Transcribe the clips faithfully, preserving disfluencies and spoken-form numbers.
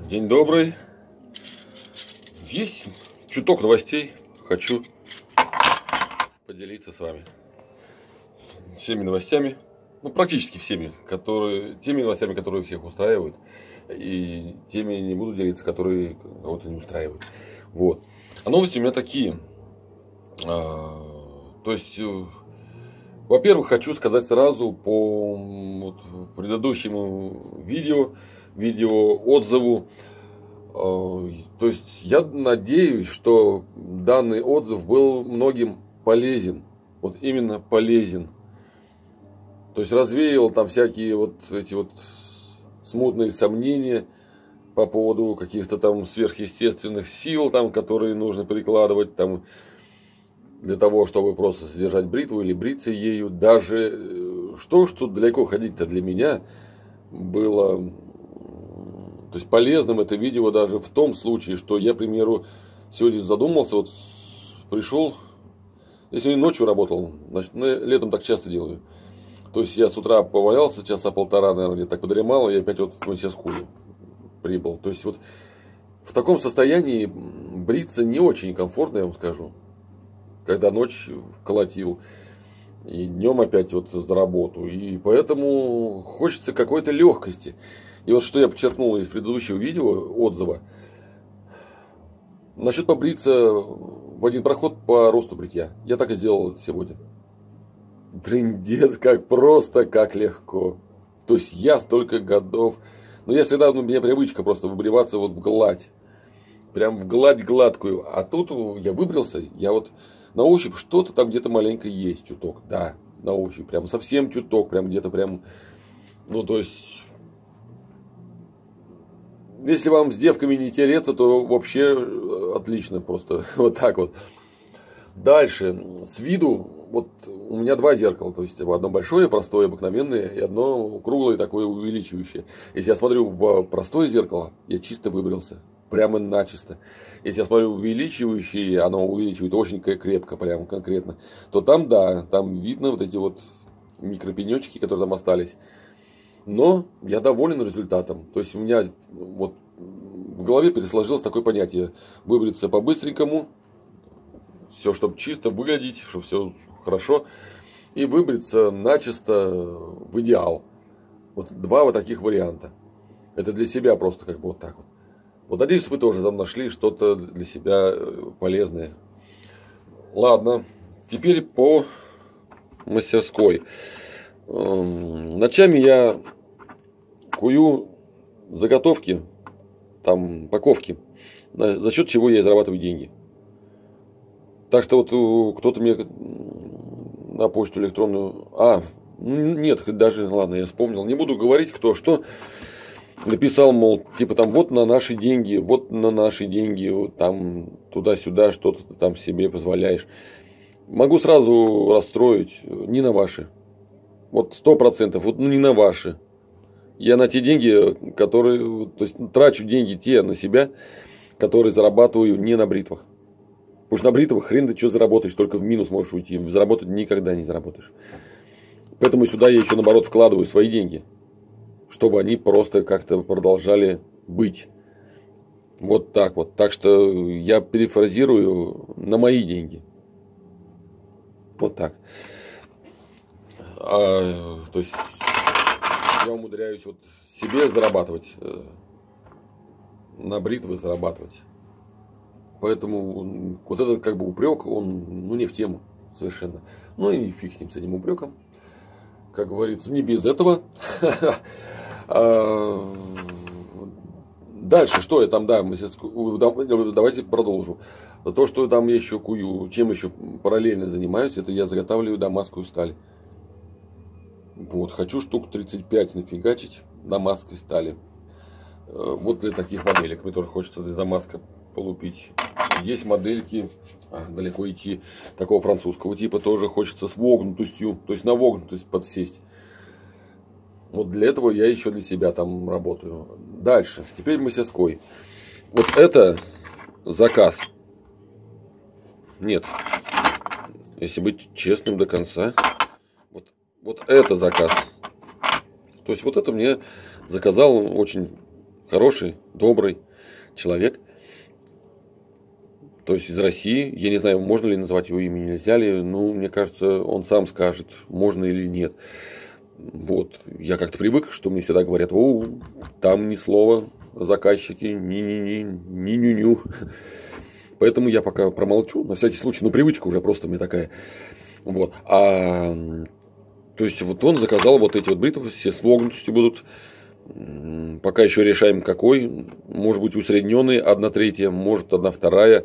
День добрый. Есть чуток новостей. Хочу поделиться с вами всеми новостями, ну практически всеми, которые, теми новостями, которые всех устраивают, и теми не буду делиться, которые кого-то не устраивают. Вот. А новости у меня такие. А, то есть, во-первых, хочу сказать сразу по вот, предыдущему видео, видео отзыву. То есть я надеюсь, что данный отзыв был многим полезен. Вот именно полезен. То есть развеял там всякие вот эти вот смутные сомнения по поводу каких-то там сверхъестественных сил, там, которые нужно прикладывать там, для того, чтобы просто содержать бритву или бриться ею. Даже что, что далеко ходить-то для меня было... То есть полезным это видео даже в том случае, что я, к примеру, сегодня задумался, вот пришел, я сегодня ночью работал, значит, ну, летом так часто делаю. То есть я с утра повалялся, часа полтора, наверное, так подремал, и опять вот в мастерскую прибыл. То есть вот в таком состоянии бриться не очень комфортно, я вам скажу. Когда ночь колотил, и днем опять вот за работу. И поэтому хочется какой-то легкости. И вот что я подчеркнул из предыдущего видео, отзыва. Насчет побриться в один проход по росту бритья. Я так и сделал сегодня. Трындец, как просто, как легко. То есть я столько годов. Но я всегда, ну, у меня привычка просто выбриваться вот в гладь. Прям в гладь гладкую. А тут я выбрился, я вот на ощупь что-то там где-то маленько есть, чуток. Да, на ощупь. Прям совсем чуток. Прям где-то прям, ну то есть... Если вам с девками не тереться, то вообще отлично просто. Вот так вот. Дальше. С виду, вот у меня два зеркала. То есть одно большое, простое, обыкновенное, и одно круглое, такое увеличивающее. Если я смотрю в простое зеркало, я чисто выбрился. Прямо начисто. Если я смотрю в увеличивающее, оно увеличивает очень крепко, прямо конкретно. То там, да, там видно вот эти вот микропенечки, которые там остались. Но я доволен результатом. То есть у меня вот в голове пересложилось такое понятие: выбриться по-быстренькому, все, чтобы чисто выглядеть, чтобы все хорошо, и выбриться начисто в идеал. Вот два вот таких варианта. Это для себя просто как бы вот так вот. Вот надеюсь, вы тоже там нашли что-то для себя полезное. Ладно, теперь по мастерской. Ночами я кую заготовки, там, упаковки, за счет чего я и зарабатываю деньги. Так что вот кто-то мне на почту электронную... А, нет, даже, ладно, я вспомнил. Не буду говорить, кто что написал, мол, типа там, вот на наши деньги, вот на наши деньги, вот там туда-сюда что-то ты там себе позволяешь. Могу сразу расстроить, не на ваши. Вот сто процентов, вот ну не на ваши. Я на те деньги, которые, то есть трачу деньги те на себя, которые зарабатываю не на бритвах. Потому что на бритвах хрен ты что заработаешь, только в минус можешь уйти. Заработать никогда не заработаешь. Поэтому сюда я еще наоборот вкладываю свои деньги, чтобы они просто как-то продолжали быть. Вот так вот. Так что я перефразирую на мои деньги. Вот так. А, то есть я умудряюсь вот себе зарабатывать, на бритвы зарабатывать. Поэтому вот этот как бы упрек, он ну, не в тему совершенно. Ну и фиг с ним, с этим упреком. Как говорится, не без этого. Дальше, что я там, да, давайте продолжу. То, что там я еще кую, чем еще параллельно занимаюсь, это я заготавливаю дамасскую сталь. Вот, хочу штук тридцать пять нафигачить дамасской стали. Вот для таких моделек. Мне тоже хочется для Дамаска полупить. Есть модельки, а, далеко идти, такого французского типа, тоже хочется с вогнутостью, то есть на вогнутость подсесть. Вот для этого я еще для себя там работаю. Дальше, теперь мастерской. Вот это заказ. Нет, если быть честным до конца, вот, вот это заказ. То есть вот это мне заказал очень хороший, добрый человек. То есть из России. Я не знаю, можно ли назвать его имя, нельзя ли. Ну, мне кажется, он сам скажет, можно или нет. Вот. Я как-то привык, что мне всегда говорят, о, там ни слова, заказчики, ни-ни-ни, ни-ню-ню. Поэтому я пока промолчу, на всякий случай. Ну, привычка уже просто у меня такая. Вот. А, то есть, вот он заказал вот эти вот бритвы, все с вогнутостью будут. Пока еще решаем, какой. Может быть, усредненный, одна третья, может, одна вторая.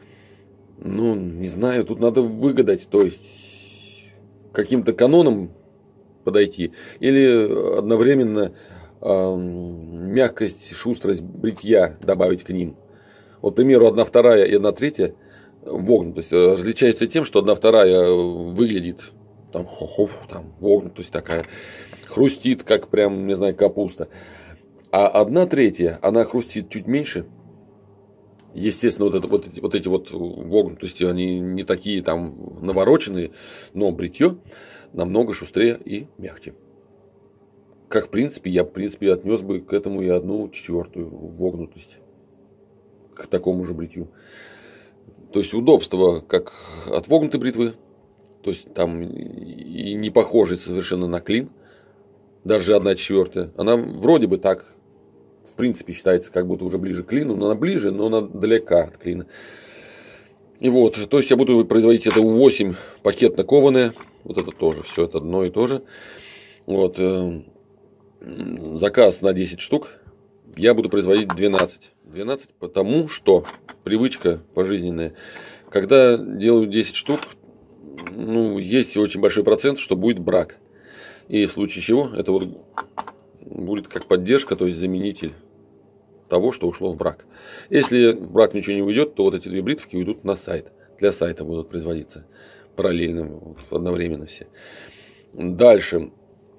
Ну, не знаю, тут надо выгадать. То есть, каким-то каноном подойти. Или одновременно э, мягкость, шустрость бритья добавить к ним. Вот, к примеру, одна вторая и одна третья вогнутость различается тем, что одна вторая выглядит там, хо-хо, там вогнутость такая, хрустит, как прям, не знаю, капуста. А одна третья, она хрустит чуть меньше. Естественно, вот, это, вот, эти, вот эти вот вогнутости, они не такие там навороченные, но бритье намного шустрее и мягче. Как, в принципе, я, в принципе, отнес бы к этому и одну четвертую вогнутость. К такому же бритью. То есть, удобство, как от вогнутой бритвы. То есть, там и не похожий совершенно на клин. Даже одна четвертая. Она вроде бы так, в принципе, считается, как будто уже ближе к клину. Но она ближе, но она далека от клина. И вот, то есть, я буду производить это у восемь пакетно кованое. Вот это тоже, все это одно и то же. Вот, э, заказ на десять штук. Я буду производить двенадцать. двенадцать, потому что привычка пожизненная. Когда делаю десять штук, ну, есть очень большой процент, что будет брак. И в случае чего, это вот будет как поддержка, то есть заменитель того, что ушло в брак. Если в брак ничего не уйдет, то вот эти две бритвки уйдут на сайт. Для сайта будут производиться параллельно, вот, одновременно все. Дальше.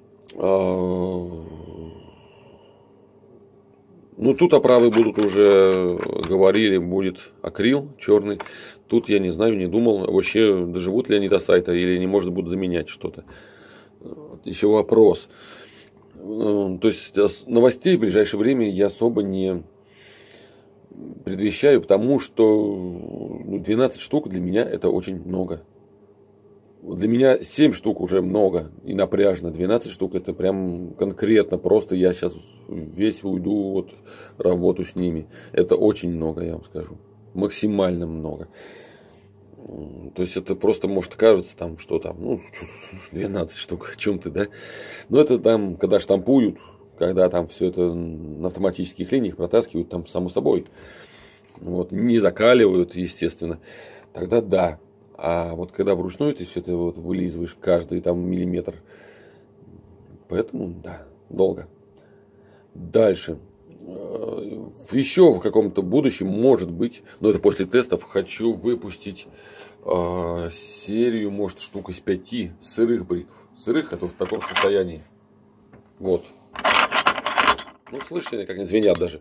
Ну, тут оправы будут уже, говорили, будет акрил черный. Тут я не знаю, не думал, вообще доживут ли они до сайта или не может будут заменять что-то. Еще вопрос. То есть новостей в ближайшее время я особо не предвещаю, потому что двенадцать штук для меня это очень много. Для меня семь штук уже много и напряжно. двенадцать штук это прям конкретно. Просто я сейчас весь уйду, вот, работу с ними. Это очень много, я вам скажу. Максимально много. То есть это просто может кажется, там, что там, ну, двенадцать штук, о чем ты, да? Но это там, когда штампуют, когда там все это на автоматических линиях протаскивают, там, само собой. Вот, не закаливают, естественно. Тогда да. А вот когда вручную ты все это вот вылизываешь каждый там миллиметр, поэтому да, долго. Дальше. Еще в каком-то будущем, может быть, но это после тестов, хочу выпустить э, серию, может, штук из пяти сырых бритв. Сырых, это в таком состоянии. Вот. Ну, слышите, как они звенят даже.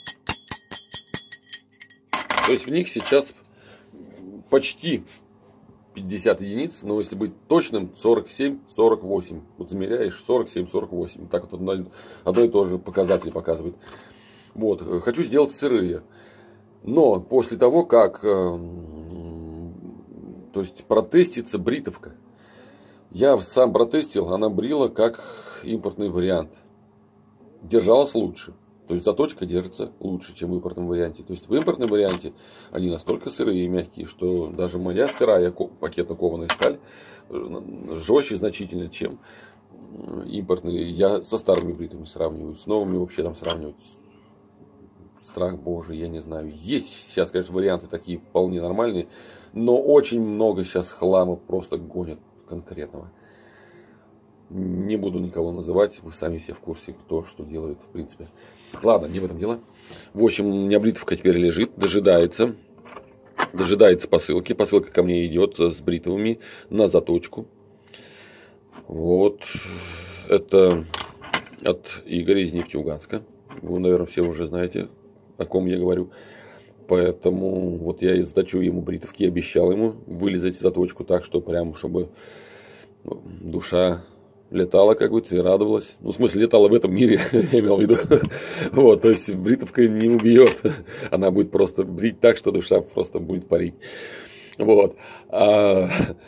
То есть в них сейчас почти пятьдесят единиц, но если быть точным, сорок семь сорок восемь. Вот замеряешь сорок семь сорок восемь. Так вот одно, одно и то же показатель показывает. Вот, хочу сделать сырые. Но после того, как э, то есть протестится бритовка. Я сам протестил, она брила как импортный вариант. Держалась лучше. То есть заточка держится лучше, чем в импортном варианте. То есть в импортном варианте они настолько сырые и мягкие, что даже моя сырая пакетно кованая сталь жестче значительно, чем импортные. Я со старыми бритвами сравниваю, с новыми вообще там сравнивать. Страх божий, я не знаю. Есть сейчас, конечно, варианты такие вполне нормальные, но очень много сейчас хлама просто гонят конкретного. Не буду никого называть, вы сами все в курсе, кто что делает, в принципе. Ладно, не в этом дело. В общем, у меня бритвка теперь лежит, дожидается. Дожидается посылки. Посылка ко мне идет с бритвами на заточку. Вот. Это от Игоря из Нефтеюганска. Вы, наверное, все уже знаете, о ком я говорю. Поэтому вот я и заточу ему бритвки. Обещал ему вылезать заточку так, что прям, чтобы душа летала, как говорится, и радовалась. Ну, в смысле, летала в этом мире, я имел в виду. Вот, то есть бритовка не убьет. Она будет просто брить так, что душа просто будет парить. Вот. А...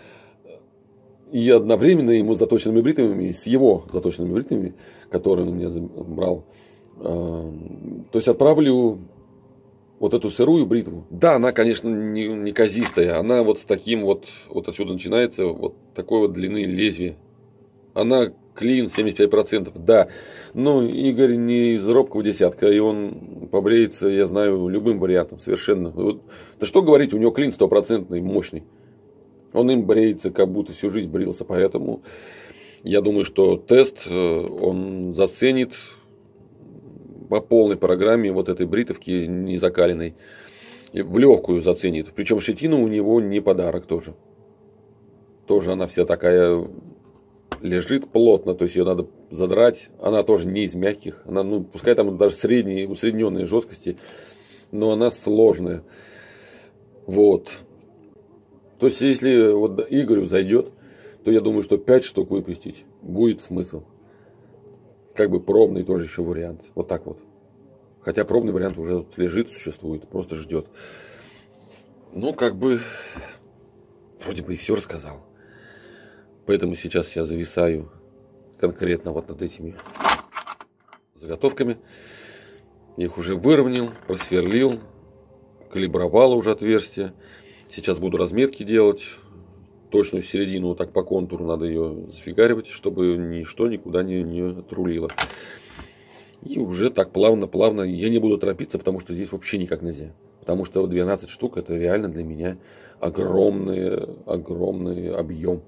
И одновременно ему заточенными бритвами, с его заточенными бритвами, которые он у меня брал, то есть отправлю вот эту сырую бритву. Да, она, конечно, не, не казистая. Она вот с таким вот, вот отсюда начинается, вот такой вот длины лезвия. Она клин семьдесят пять процентов, да. Но Игорь не из робкого десятка, и он побреется, я знаю, любым вариантом совершенно. Вот, да что говорить, у него клин стопроцентный, мощный. Он им бреется, как будто всю жизнь брился, поэтому я думаю, что тест он заценит по полной программе вот этой бритовки незакаленной. В легкую заценит. Причем щетина у него не подарок тоже. Тоже она вся такая лежит плотно, то есть ее надо задрать. Она тоже не из мягких. Она, ну, пускай там даже средней, усредненной жесткости, но она сложная. Вот. То есть, если вот Игорю зайдет, то я думаю, что пять штук выпустить будет смысл. Как бы пробный тоже еще вариант. Вот так вот. Хотя пробный вариант уже лежит, существует, просто ждет. Ну, как бы, вроде бы и все рассказал. Поэтому сейчас я зависаю конкретно вот над этими заготовками. Я их уже выровнял, просверлил, калибровал уже отверстия. Сейчас буду разметки делать. Точную середину вот так по контуру надо ее зафигаривать, чтобы ничто никуда не, не отрулило. И уже так плавно-плавно. Я не буду торопиться, потому что здесь вообще никак нельзя. Потому что двенадцать штук это реально для меня огромный, огромный объем.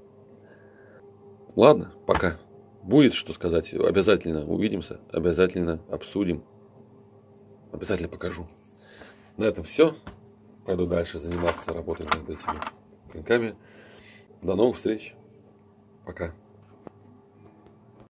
Ладно, пока. Будет что сказать. Обязательно увидимся. Обязательно обсудим. Обязательно покажу. На этом все. Пойду дальше заниматься работой над этими клинками. До новых встреч. Пока.